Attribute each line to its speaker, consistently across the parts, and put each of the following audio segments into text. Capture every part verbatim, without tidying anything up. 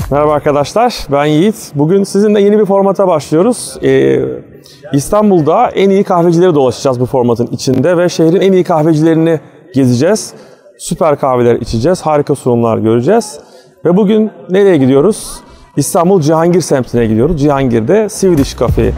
Speaker 1: Merhaba arkadaşlar, ben Yiğit. Bugün sizinle yeni bir formata başlıyoruz. Ee, İstanbul'da en iyi kahvecileri dolaşacağız bu formatın içinde ve şehrin en iyi kahvecilerini gezeceğiz. Süper kahveler içeceğiz, harika sunumlar göreceğiz. Ve bugün nereye gidiyoruz? İstanbul Cihangir semtine gidiyoruz. Cihangir'de Swedish Cafe.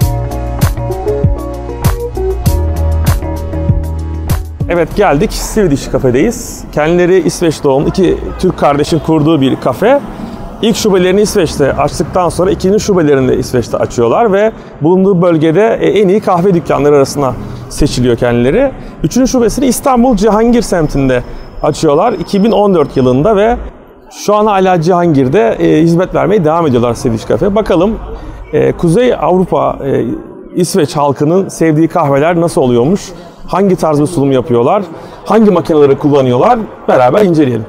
Speaker 1: Evet, geldik. Swedish Cafe'deyiz. Kendileri İsveç doğumlu iki Türk kardeşin kurduğu bir kafe. İlk şubelerini İsveç'te açtıktan sonra ikinci şubelerini de İsveç'te açıyorlar ve bulunduğu bölgede en iyi kahve dükkanları arasına seçiliyor kendileri. Üçüncü şubesini İstanbul Cihangir semtinde açıyorlar iki bin on dört yılında ve şu an hala Cihangir'de e, hizmet vermeye devam ediyorlar Swedish Cafe. Bakalım e, Kuzey Avrupa, e, İsveç halkının sevdiği kahveler nasıl oluyormuş? Hangi tarz bir sunum yapıyorlar? Hangi makineleri kullanıyorlar? Beraber inceleyelim.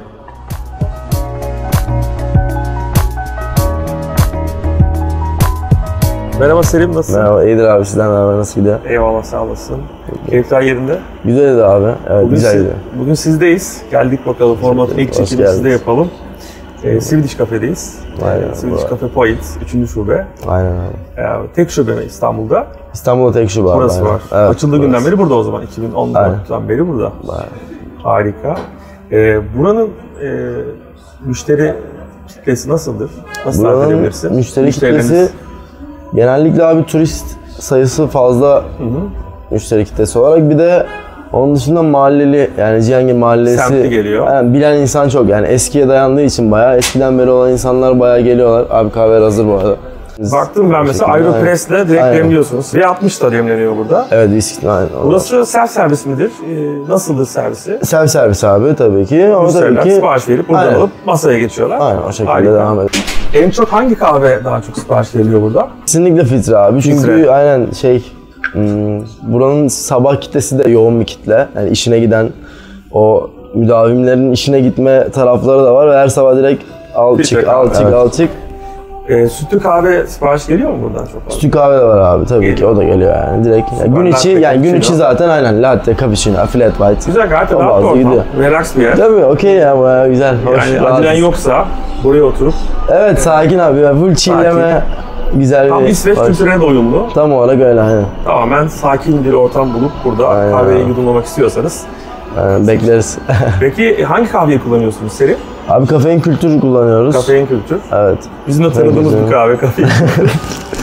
Speaker 1: Merhaba Selim, nasılsın?
Speaker 2: Merhaba, iyidir abi, sizden merhaba, nasıl gidiyor?
Speaker 1: Eyvallah, sağ olasın. Keyifler yerinde.
Speaker 2: Güzeldi abi, evet,
Speaker 1: Bugün
Speaker 2: güzel
Speaker 1: siz,
Speaker 2: gidiyor.
Speaker 1: Bugün sizdeyiz. Geldik bakalım, formatın ilk çekimini sizde yapalım. Ee, Swedish Cafe'deyiz.
Speaker 2: Aynen.
Speaker 1: Swedish Cafe Point, üçüncü şube.
Speaker 2: Aynen abi.
Speaker 1: Ee, tek şube mi İstanbul'da?
Speaker 2: İstanbul'da tek şube abi.
Speaker 1: Burası
Speaker 2: aynen.
Speaker 1: var.
Speaker 2: Evet,
Speaker 1: Açıldığı
Speaker 2: burası.
Speaker 1: günden beri burada o zaman. iki bin on dörtten beri burada.
Speaker 2: Aynen.
Speaker 1: Harika. Ee, buranın e, müşteri kitlesi nasıldır? Nasıl tarif edebilirsin?
Speaker 2: Müşteri kitlesi genellikle abi turist sayısı fazla, hı hı, müşteri kitlesi olarak, bir de onun dışında mahalleli, yani Cihangir mahallesi
Speaker 1: semtli geliyor.
Speaker 2: Yani bilen insan çok, yani eskiye dayandığı için bayağı eskiden beri olan insanlar bayağı geliyorlar. Abi kahveler hazır bu arada. Biz
Speaker 1: baktım ben mesela Aeropress'le direkt aynen demliyorsunuz. V altmış da demleniyor burada.
Speaker 2: Evet, viski. Aynen.
Speaker 1: Burası self servis midir? Ee, nasıldır servisi?
Speaker 2: Self servis abi tabii ki. Ama tabii ki
Speaker 1: sipariş verip buradan aynen alıp masaya geçiyorlar.
Speaker 2: Aynen, o şekilde
Speaker 1: harika
Speaker 2: devam ediyor.
Speaker 1: En çok hangi kahve daha çok sipariş veriliyor burada?
Speaker 2: Kesinlikle filtre abi. Çünkü
Speaker 1: filtre,
Speaker 2: aynen şey, hmm, buranın sabah kitlesi de yoğun bir kitle. Yani işine giden, o müdavimlerin işine gitme tarafları da var ve her sabah direkt al filtre çık, kahve, al çık, evet, al çık.
Speaker 1: E, sütlü kahve sipariş geliyor mu buradan çok fazla?
Speaker 2: Sütlü kahve de var abi tabii geliyor ki, o da geliyor yani direkt. Yani gün içi, yani gün içi zaten aynen latte, cappuccino, flat white.
Speaker 1: Güzel, gayet rahat bir ortam. Relax bir yer.
Speaker 2: Tabii, okey ya, bayağı güzel. Hoş,
Speaker 1: yani acilen yoksa buraya oturup.
Speaker 2: Evet, sakin abi, full chill'leme, güzel
Speaker 1: tam bir. Tam İsveç kültürüne de uyumlu.
Speaker 2: Tam olarak öyle, aynen.
Speaker 1: Tamamen sakin bir ortam bulup burada aynen kahveyi yudumlamak istiyorsanız.
Speaker 2: Aynen, bekleriz.
Speaker 1: Peki hangi kahveyi kullanıyorsunuz Selim?
Speaker 2: Abi kafein kültür kullanıyoruz.
Speaker 1: Kafein kültür.
Speaker 2: Evet.
Speaker 1: Bizim de tanıdığımız bir kahve, kafein kültür.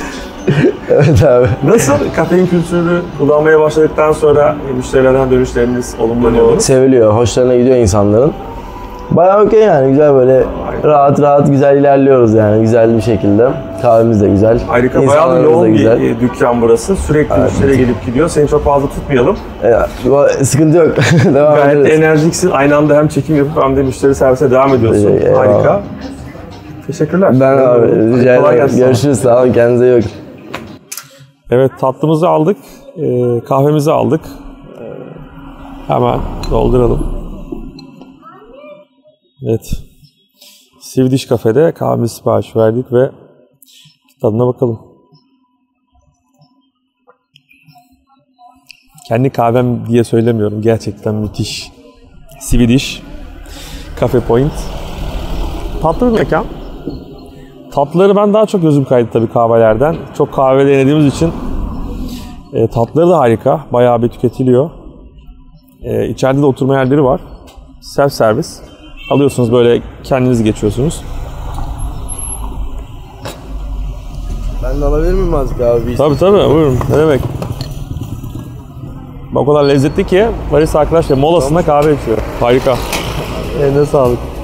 Speaker 2: Evet abi.
Speaker 1: Nasıl kafein kültürü kullanmaya başladıktan sonra müşterilerden dönüşleriniz olumlu mu?
Speaker 2: Seviliyor, hoşlarına gidiyor insanların. Bayağı okey yani, güzel böyle aynen rahat rahat güzel ilerliyoruz yani, güzel bir şekilde. Kahvemiz de güzel.
Speaker 1: Harika, bayağı yoğun bir dükkan burası. Sürekli evet, müşteri gelip gidiyor. Seni çok fazla tutmayalım.
Speaker 2: E, sıkıntı yok. Devam
Speaker 1: gayet
Speaker 2: ederiz.
Speaker 1: de enerjiksin. Aynı anda hem çekim yapıp hem de müşteri servise devam ediyorsun.
Speaker 2: Eyvallah.
Speaker 1: Harika. Teşekkürler.
Speaker 2: Ben abi, rica ederim. Görüşürüz, sağ olun, kendinize iyi bakın.
Speaker 1: Evet, tatlımızı aldık. E, kahvemizi aldık. E, hemen dolduralım. Evet. Swedish Cafe'de kahvemizi sipariş verdik ve tadına bakalım. Kendi kahvem diye söylemiyorum. Gerçekten müthiş. Swedish Cafe Point. Tatlı bir mekan. Tatlıları ben daha çok gözüm kaydı tabii kahvelerden. Çok kahve denediğimiz için e, tatlıları da harika. Bayağı bir tüketiliyor. E, içeride de oturma yerleri var. Self servis. Alıyorsunuz, böyle kendiniz geçiyorsunuz.
Speaker 2: Ben de alabilir miyim azıcık abi?
Speaker 1: Tabii tabii, buyurun. Ne demek? O kadar lezzetli ki barista arkadaşlar molasında kahve içiyor. Harika. Eline sağlık.